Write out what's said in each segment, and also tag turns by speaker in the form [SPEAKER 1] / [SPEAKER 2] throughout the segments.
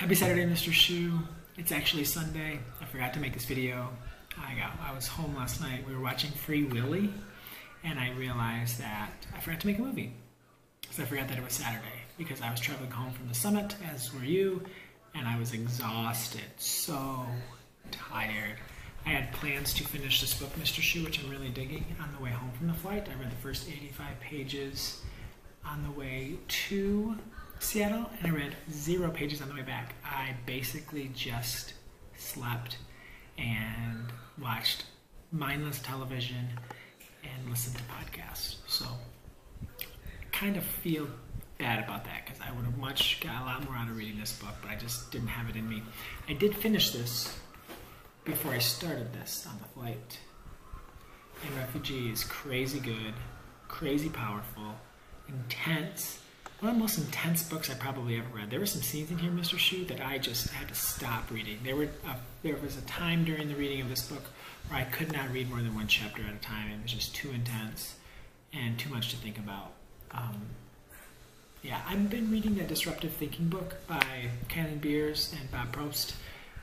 [SPEAKER 1] Happy Saturday, Mr. Shu. It's actually Sunday. I forgot to make this video. I was home last night. We were watching Free Willy, and I realized that I forgot to make a movie. So I forgot that it was Saturday because I was traveling home from the summit, as were you, and I was exhausted, so tired. I had plans to finish this book, Mr. Shu, which I'm really digging, on the way home from the flight. I read the first 85 pages on the way to Seattle, and I read 0 pages on the way back. I basically just slept and watched mindless television and listened to podcasts. So I kind of feel bad about that because I would have got a lot more out of reading this book, but I just didn't have it in me. I did finish this before I started this on the flight. And Refugee is crazy good, crazy powerful, intense. One of the most intense books I probably ever read. There were some scenes in here, Mr. Shu, that I just had to stop reading. There was a time during the reading of this book where I could not read more than 1 chapter at a time. It was just too intense and too much to think about. Yeah, I've been reading that Disruptive Thinking book by Cannon Beers and Bob Probst.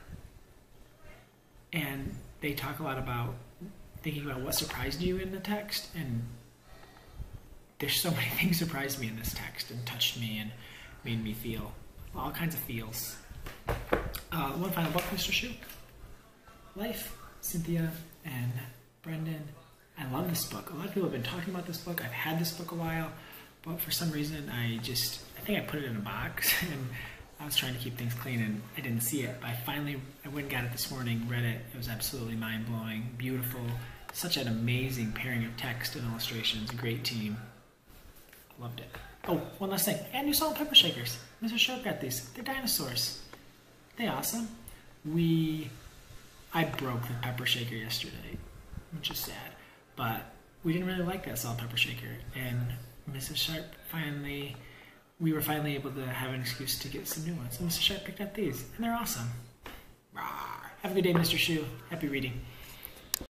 [SPEAKER 1] And they talk a lot about thinking about what surprised you in the text, and there's so many things surprised me in this text and touched me and made me feel all kinds of feels. One final book, Mr. Shu. Life, Cynthia and Brendan. I love this book. A lot of people have been talking about this book. I've had this book a while, but for some reason I think I put it in a box and I was trying to keep things clean and I didn't see it. But I went and got it this morning, read it. It was absolutely mind-blowing, beautiful. Such an amazing pairing of text and illustrations. Great team. Loved it. Oh, one last thing. And new salt and pepper shakers. Mr. Sharp got these. They're dinosaurs. They awesome. I broke the pepper shaker yesterday, which is sad. But we didn't really like that salt and pepper shaker. And Mrs. Sharp we were finally able to have an excuse to get some new ones. So Mr. Sharp picked up these, and they're awesome. Rawr. Have a good day, Mr. Shu. Happy reading.